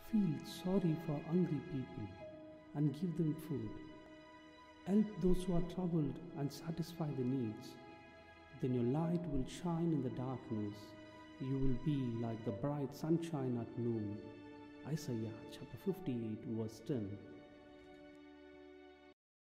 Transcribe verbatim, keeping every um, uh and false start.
Feel sorry for hungry people and give them food. Help those who are troubled and satisfy their needs. Then your light will shine in the darkness. You will be like the bright sunshine at noon. Isaiah chapter fifty-eight verse ten.